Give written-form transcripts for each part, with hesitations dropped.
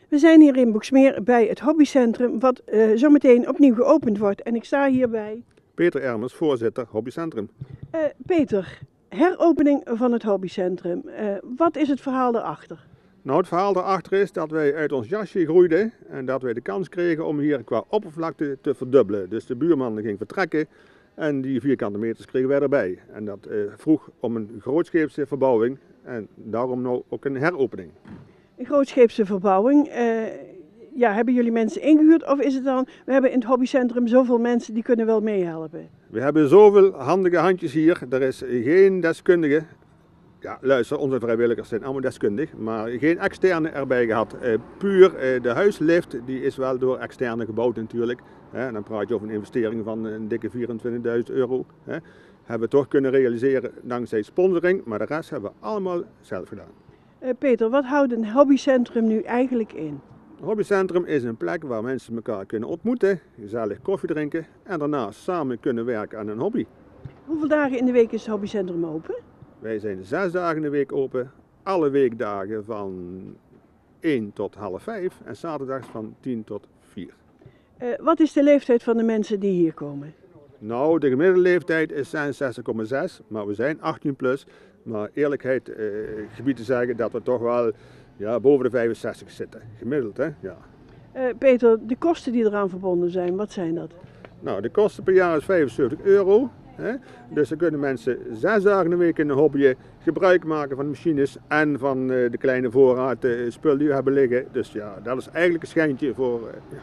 We zijn hier in Boxmeer bij het hobbycentrum wat zometeen opnieuw geopend wordt. En ik sta hier bij Peter Ermers, voorzitter hobbycentrum. Peter, heropening van het hobbycentrum. Wat is het verhaal daarachter? Nou, het verhaal daarachter is dat wij uit ons jasje groeiden en dat wij de kans kregen om hier qua oppervlakte te verdubbelen. Dus de buurman ging vertrekken en die vierkante meters kregen wij erbij. En dat vroeg om een grootscheepse verbouwing en daarom nou ook een heropening. Een grootscheepse verbouwing. Hebben jullie mensen ingehuurd of is het dan, we hebben in het hobbycentrum zoveel mensen die kunnen wel meehelpen? We hebben zoveel handige handjes hier, er is geen deskundige. Ja, luister, onze vrijwilligers zijn allemaal deskundig, maar geen externe erbij gehad. Puur de huislift, die is wel door externe gebouwd natuurlijk. En dan praat je over een investering van een dikke €24.000. Hebben we toch kunnen realiseren dankzij sponsoring, maar de rest hebben we allemaal zelf gedaan. Peter, wat houdt een hobbycentrum nu eigenlijk in? Het hobbycentrum is een plek waar mensen elkaar kunnen ontmoeten, gezellig koffie drinken en daarna samen kunnen werken aan een hobby. Hoeveel dagen in de week is het hobbycentrum open? Wij zijn 6 dagen in de week open, alle weekdagen van 1 tot half 5 en zaterdags van 10 tot 4. Wat is de leeftijd van de mensen die hier komen? Nou, de gemiddelde leeftijd is 66,6, maar we zijn 18 plus. Maar eerlijkheid gebied te zeggen dat we toch wel boven de 65 zitten, gemiddeld hè. Ja. Peter, de kosten die eraan verbonden zijn, wat zijn dat? Nou, de kosten per jaar is €75. Hè? Dus dan kunnen mensen 6 dagen in de week in een hobby gebruik maken van de machines en van de kleine voorraad spullen die we hebben liggen. Dus ja, dat is eigenlijk een schijntje voor...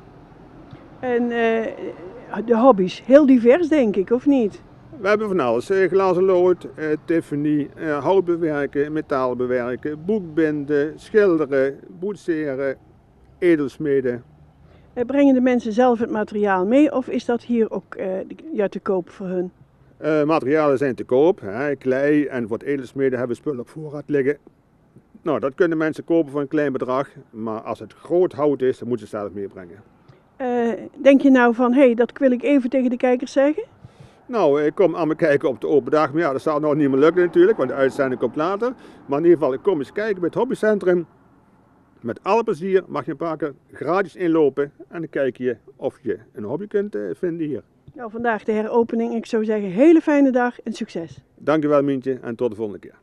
En de hobby's, heel divers denk ik, of niet? We hebben van alles, glazen lood, Tiffany, hout bewerken, metaal bewerken, boekbinden, schilderen, boetseren, edelsmeden. Brengen de mensen zelf het materiaal mee of is dat hier ook te koop voor hun? Materialen zijn te koop, klei en voor het edelsmeden hebben we spullen op voorraad liggen. Nou, dat kunnen mensen kopen voor een klein bedrag, maar als het groot hout is, dan moeten ze het zelf meebrengen. Denk je nou van, dat wil ik even tegen de kijkers zeggen? Nou, ik kom aan me kijken op de open dag, maar ja, dat zal nog niet meer lukken natuurlijk, want de uitzending komt later. Maar in ieder geval, ik kom eens kijken bij het hobbycentrum. Met alle plezier mag je een paar keer gratis inlopen en dan kijk je of je een hobby kunt vinden hier. Nou, vandaag de heropening. Ik zou zeggen, hele fijne dag en succes. Dankjewel Mientje en tot de volgende keer.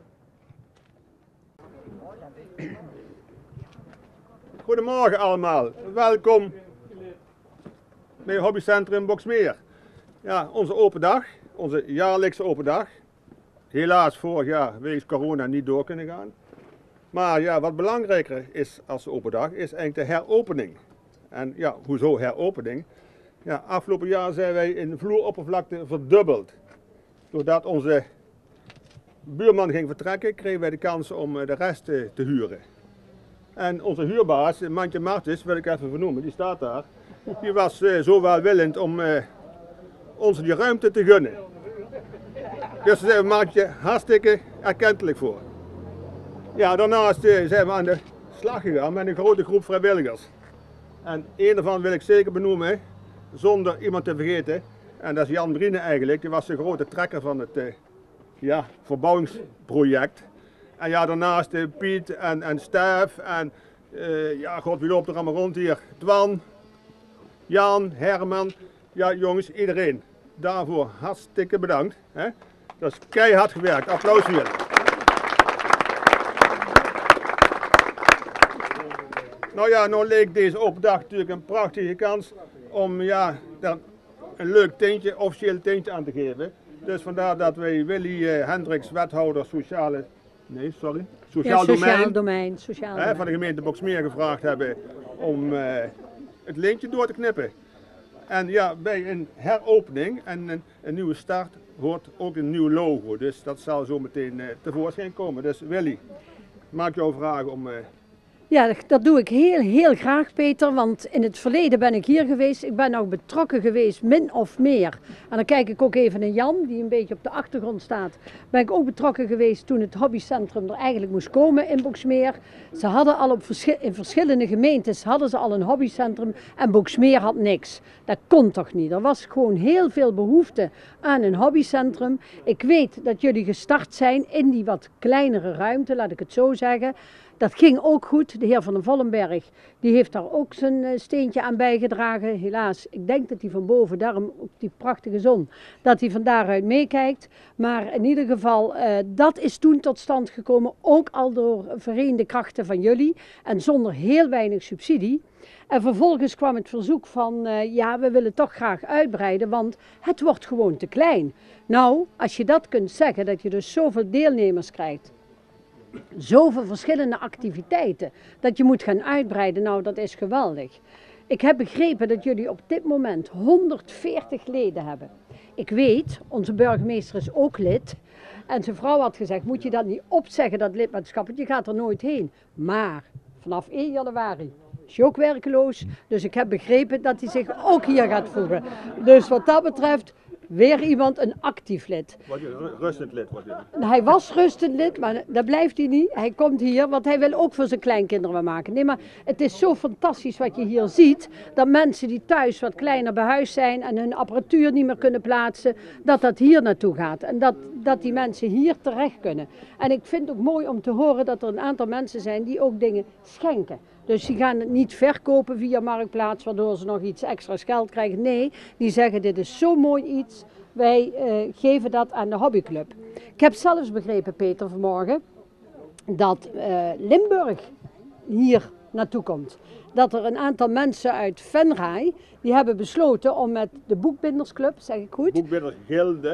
Goedemorgen allemaal, welkom bij het hobbycentrum Boxmeer. Ja, onze open dag, onze jaarlijkse open dag. Helaas vorig jaar wegens corona niet door kunnen gaan. Maar ja, wat belangrijker is als open dag is eigenlijk de heropening. En ja, hoezo heropening? Ja, afgelopen jaar zijn wij in vloeroppervlakte verdubbeld. Doordat onze buurman ging vertrekken, kregen wij de kans om de rest te huren. En onze huurbaas, Mantje Martens, wil ik even vernoemen, die staat daar. Die was zo welwillend om ons die ruimte te gunnen. Dus daar zijn we Mantje hartstikke erkentelijk voor. Ja, daarnaast zijn we aan de slag gegaan met een grote groep vrijwilligers. En een daarvan wil ik zeker benoemen, zonder iemand te vergeten. En dat is Jan Brine eigenlijk, die was de grote trekker van het verbouwingsproject. En ja, daarnaast Piet en Stef en god, wie loopt er allemaal rond hier? Twan, Jan, Herman, ja jongens, iedereen. Daarvoor hartstikke bedankt. Hè? Dat is keihard gewerkt, applaus voor jullie. Nou ja, nou leek deze open dag natuurlijk een prachtige kans om daar een leuk tintje, officieel tintje aan te geven. Dus vandaar dat wij Willy Hendricks, wethouder sociaal domein van de gemeente Boxmeer gevraagd hebben om het lintje door te knippen. En ja, bij een heropening en een nieuwe start hoort ook een nieuw logo. Dus dat zal zo meteen tevoorschijn komen. Dus Willy, maak jouw vraag om... Ja, dat doe ik heel graag, Peter, want in het verleden ben ik hier geweest. Ik ben ook betrokken geweest, min of meer. En dan kijk ik ook even naar Jan, die een beetje op de achtergrond staat. Ben ik ook betrokken geweest toen het hobbycentrum er eigenlijk moest komen in Boxmeer. Ze hadden al in verschillende gemeentes hadden ze al een hobbycentrum en Boxmeer had niks. Dat kon toch niet? Er was gewoon heel veel behoefte aan een hobbycentrum. Ik weet dat jullie gestart zijn in die wat kleinere ruimte, laat ik het zo zeggen. Dat ging ook goed. De heer Van den Vollenberg, die heeft daar ook zijn steentje aan bijgedragen. Helaas, ik denk dat hij van boven, daarom ook die prachtige zon, dat hij van daaruit meekijkt. Maar in ieder geval, dat is toen tot stand gekomen, ook al door vereende krachten van jullie en zonder heel weinig subsidie. En vervolgens kwam het verzoek van, ja, we willen toch graag uitbreiden, want het wordt gewoon te klein. Nou, als je dat kunt zeggen, dat je dus zoveel deelnemers krijgt, zoveel verschillende activiteiten, dat je moet gaan uitbreiden, nou, dat is geweldig. Ik heb begrepen dat jullie op dit moment 140 leden hebben. Ik weet, onze burgemeester is ook lid. En zijn vrouw had gezegd, moet je dat niet opzeggen, dat lidmaatschap, want je gaat er nooit heen. Maar vanaf 1 januari is hij ook werkeloos. Dus ik heb begrepen dat hij zich ook hier gaat voegen. Dus wat dat betreft, weer iemand, een actief lid. Word je rustend lid? Hij was rustend lid, maar dat blijft hij niet. Hij komt hier, want hij wil ook voor zijn kleinkinderen wat maken. Nee, maar het is zo fantastisch wat je hier ziet, dat mensen die thuis wat kleiner behuisd zijn en hun apparatuur niet meer kunnen plaatsen, dat dat hier naartoe gaat. En dat die mensen hier terecht kunnen. En ik vind het ook mooi om te horen dat er een aantal mensen zijn die ook dingen schenken. Dus die gaan het niet verkopen via Marktplaats, waardoor ze nog iets extra's geld krijgen. Nee, die zeggen dit is zo mooi iets, wij geven dat aan de hobbyclub. Ik heb zelfs begrepen, Peter, vanmorgen, dat Limburg hier naartoe komt. Dat er een aantal mensen uit Venray, die hebben besloten om met de Boekbindersclub, zeg ik goed? Boekbindersgilde.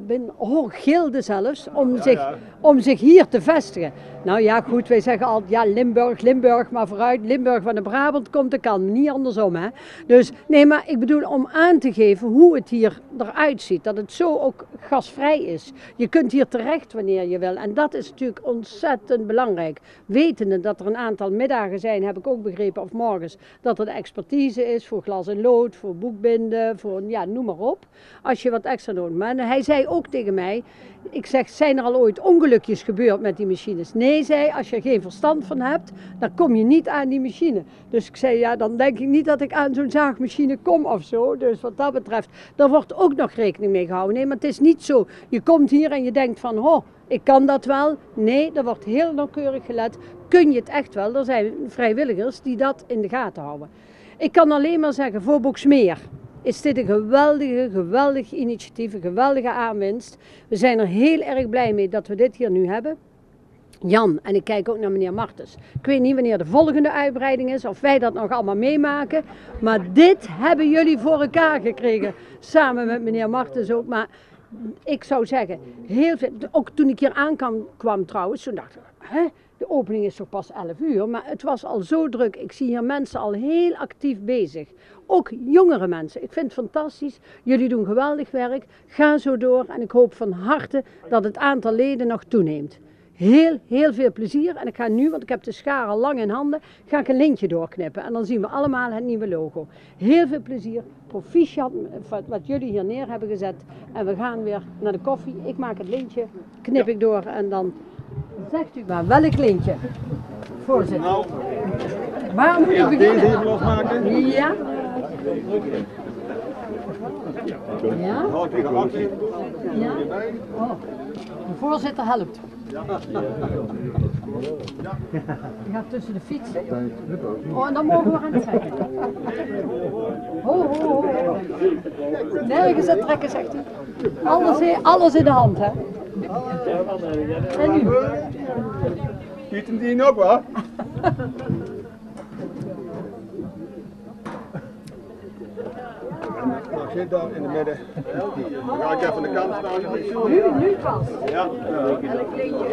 Gilde zelfs, om zich hier te vestigen. Nou ja, goed, wij zeggen altijd, ja, Limburg, maar vooruit, Limburg van de Brabant komt, dat kan, niet andersom, hè. Dus, nee, maar ik bedoel om aan te geven hoe het hier eruit ziet, dat het zo ook gasvrij is. Je kunt hier terecht wanneer je wil en dat is natuurlijk ontzettend belangrijk. Wetende dat er een aantal middagen zijn, heb ik ook begrepen, of morgens, dat er de expertise is voor glas en lood, voor boekbinden, voor, ja, noem maar op. Als je wat extra nodig hebt. Maar hij zei ook tegen mij, ik zeg, zijn er al ooit ongelukjes gebeurd met die machines? Nee, zei, als je er geen verstand van hebt, dan kom je niet aan die machine. Dus ik zei, ja, dan denk ik niet dat ik aan zo'n zaagmachine kom of zo. Dus wat dat betreft, daar wordt ook nog rekening mee gehouden. Nee, maar het is niet zo, je komt hier en je denkt van, oh, ik kan dat wel. Nee, er wordt heel nauwkeurig gelet. Kun je het echt wel? Er zijn vrijwilligers die dat in de gaten houden. Ik kan alleen maar zeggen, voor Boxmeer is dit een geweldig initiatief, een geweldige aanwinst. We zijn er heel erg blij mee dat we dit hier nu hebben. Jan, en ik kijk ook naar meneer Martens. Ik weet niet wanneer de volgende uitbreiding is, of wij dat nog allemaal meemaken. Maar dit hebben jullie voor elkaar gekregen, samen met meneer Martens ook. Maar ik zou zeggen, heel veel, ook toen ik hier aankwam trouwens, toen dacht ik, hè? De opening is toch pas 11 uur, maar het was al zo druk. Ik zie hier mensen al heel actief bezig. Ook jongere mensen. Ik vind het fantastisch. Jullie doen geweldig werk. Ga zo door en ik hoop van harte dat het aantal leden nog toeneemt. Heel veel plezier. En ik ga nu, want ik heb de schaar al lang in handen, ga ik een lintje doorknippen. En dan zien we allemaal het nieuwe logo. Heel veel plezier. Proficiat wat jullie hier neer hebben gezet. En we gaan weer naar de koffie. Ik maak het lintje, knip ik door en dan zegt u maar welk lintje. Voorzitter. Nou, Waar moet ik deze beginnen? even losmaken. Ja. Ja? Nou, tegen achter. Ja? Oh, de voorzitter helpt. Je gaat tussen de fietsen. Oh, en dan mogen we aan trekken. Ho. Nergens aan trekken, zegt hij. Alles in de hand, hè. En nu? Pieten die ook wel? Nou, zit daar in de midden. Dan ga ik even aan de kant staan. Nu pas. Ja. Elk lintje.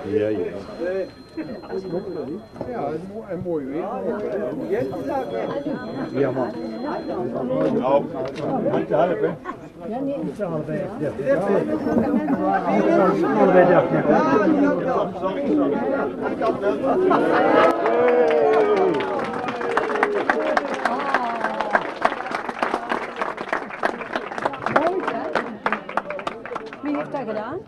Ja, en mooi weer. Ja, man. Nou, moet je helpen. Ja, nee. Wie heeft dat gedaan?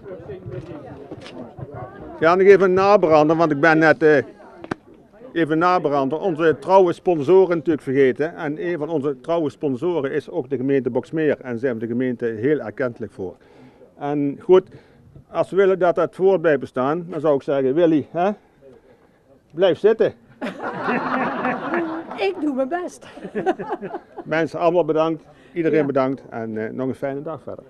Ja, nog even nabranden, want ik ben net even nabranden. Onze trouwe sponsoren natuurlijk vergeten. En een van onze trouwe sponsoren is ook de gemeente Boxmeer. En daar zijn we de gemeente heel erkentelijk voor. En goed, als we willen dat het voort blijft bestaan, dan zou ik zeggen, Willy, hè? Blijf zitten. Ik doe mijn best. Mensen allemaal bedankt, iedereen bedankt en nog een fijne dag verder.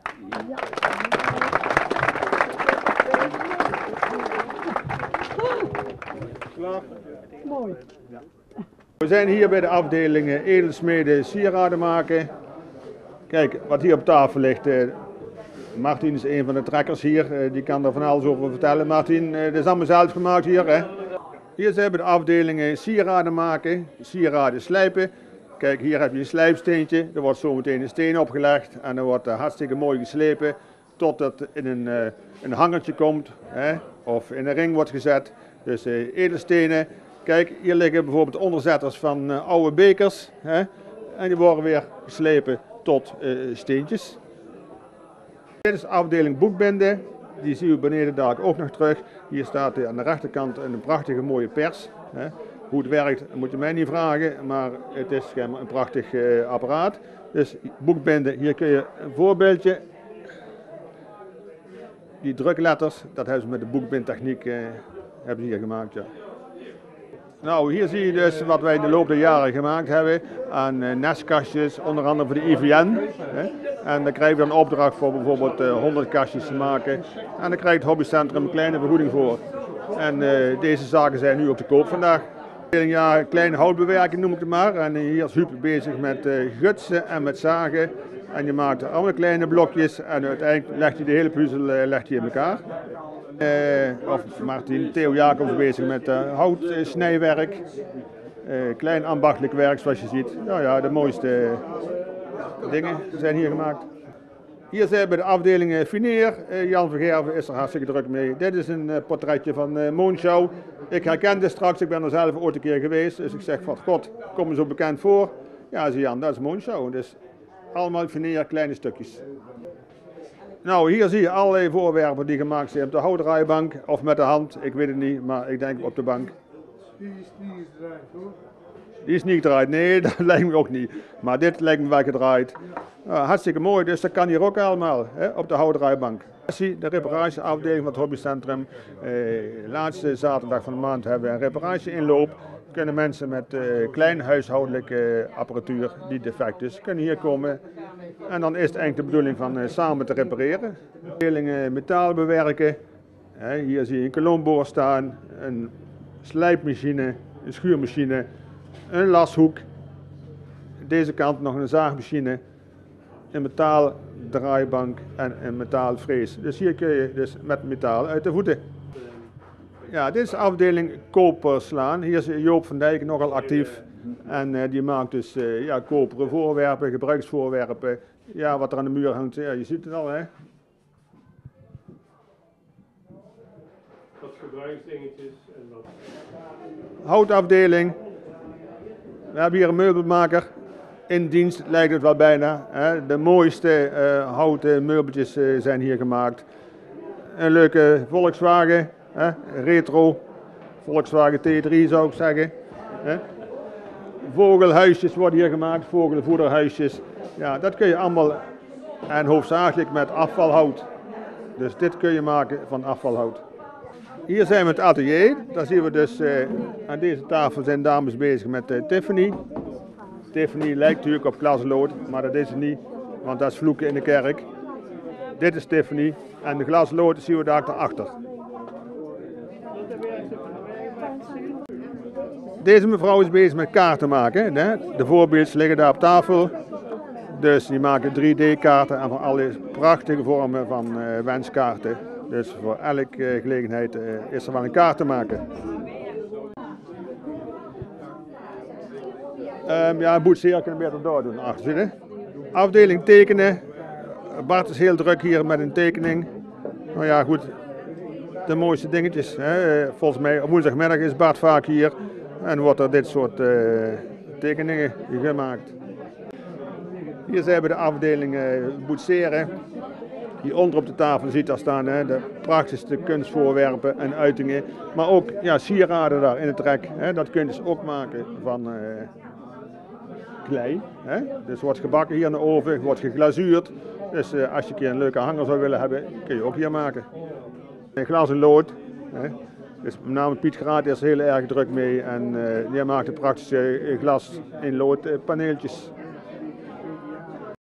Klaar? Mooi. We zijn hier bij de afdeling edelsmeden sieraden maken. Kijk, wat hier op tafel ligt. Martin is een van de trekkers hier, die kan er van alles over vertellen. Martin, dit is allemaal zelf gemaakt hier, hè? Hier zijn we de afdeling sieraden maken, sieraden slijpen. Kijk, hier heb je een slijpsteentje, er wordt zo meteen een steen opgelegd en dan wordt hartstikke mooi geslepen tot het in een hangertje komt, hè? Of in een ring wordt gezet. Dus edelstenen. Kijk, hier liggen bijvoorbeeld onderzetters van oude bekers, hè? En die worden weer geslepen tot steentjes. Dit is de afdeling boekbinden, die zien we beneden daar ook nog terug. Hier staat aan de rechterkant een prachtige mooie pers. Hè. Hoe het werkt moet je mij niet vragen, maar het is een prachtig apparaat. Dus boekbinden, hier kun je een voorbeeldje. Die drukletters, dat hebben ze met de boekbindtechniek hebben ze hier gemaakt. Ja. Nou, hier zie je dus wat wij in de loop der jaren gemaakt hebben aan nestkastjes, onder andere voor de IVN. Hè. En dan krijg je een opdracht voor bijvoorbeeld 100 kastjes te maken. En dan krijgt het hobbycentrum een kleine vergoeding voor. En deze zaken zijn nu op de koop vandaag. Ja, kleine houtbewerking noem ik het maar. En hier is Huub bezig met gutsen en met zagen. En je maakt allemaal kleine blokjes en uiteindelijk legt hij de hele puzzel legt hij in elkaar. Of Martin, Theo Jacobs bezig met houtsnijwerk. Klein ambachtelijk werk zoals je ziet. Nou ja, de mooiste dingen zijn hier gemaakt. Hier zijn we bij de afdeling Fineer. Jan Vergerven is er hartstikke druk mee. Dit is een portretje van Moonschouw. Ik herkende straks, ik ben er zelf ooit een keer geweest. Dus ik zeg van god, kom me zo bekend voor. Ja, zie Jan, dat is Moonschouw. Dus allemaal Fineer, kleine stukjes. Nou, hier zie je allerlei voorwerpen die gemaakt zijn op de houtdraaibank of met de hand. Ik weet het niet, maar ik denk op de bank. Die is niet gedraaid hoor. Die is niet gedraaid, nee, dat lijkt me ook niet. Maar dit lijkt me wel gedraaid. Hartstikke mooi, dus dat kan hier ook allemaal, hè, op de houtdraaibank. De reparageafdeling van het hobbycentrum. Laatste zaterdag van de maand hebben we een reparatieinloop. Kunnen mensen met klein huishoudelijke apparatuur die defect is, kunnen hier komen. En dan is het eigenlijk de bedoeling van samen te repareren. Afdeling metaal bewerken. Hier zie je een kolomboor staan, een slijpmachine, een schuurmachine, een lashoek. Deze kant nog een zaagmachine, een metaaldraaibank en een metaalvrees. Dus hier kun je dus met metaal uit de voeten. Ja, dit is de afdeling koperslaan. Hier is Joop van Dijk nogal actief. En die maakt dus ja, koperen voorwerpen, gebruiksvoorwerpen. Ja, wat er aan de muur hangt, ja, je ziet het al, hè. Wat gebruiksdingetjes en wat. Houtafdeling. We hebben hier een meubelmaker. In dienst lijkt het wel bijna. Hè. De mooiste houten meubeltjes zijn hier gemaakt. Een leuke Volkswagen. Retro, Volkswagen T3 zou ik zeggen. Vogelhuisjes worden hier gemaakt, vogelvoederhuisjes. Ja, dat kun je allemaal en hoofdzakelijk met afvalhout. Dus dit kun je maken van afvalhout. Hier zijn we in het atelier. Daar zien we dus aan deze tafel zijn dames bezig met Tiffany. Tiffany lijkt natuurlijk op glaslood, maar dat is het niet, want dat is vloeken in de kerk. Dit is Tiffany en de glaslood zien we daar achter. Deze mevrouw is bezig met kaarten maken. Hè? De voorbeelden liggen daar op tafel. Dus die maken 3D-kaarten en van alle prachtige vormen van wenskaarten. Dus voor elke gelegenheid is er wel een kaart te maken. Ja, boetseer kunnen we beter door doen achter zitten. Afdeling tekenen. Bart is heel druk hier met een tekening. Nou ja, goed. De mooiste dingetjes. Hè. Volgens mij op woensdagmiddag is Bart vaak hier en wordt er dit soort tekeningen gemaakt. Hier zijn we de afdeling boetseren. Hier onder op de tafel ziet daar staan de prachtigste kunstvoorwerpen en uitingen. Maar ook ja, sieraden daar in het rek. Hè. Dat kun je dus ook maken van klei. Hè. Dus wordt gebakken hier in de oven, wordt geglazuurd. Dus als je een keer een leuke hanger zou willen hebben, kun je ook hier maken. Glas en lood. Hè. Dus met name Piet Graat is er heel erg druk mee en die maakt de praktische glas in lood paneeltjes.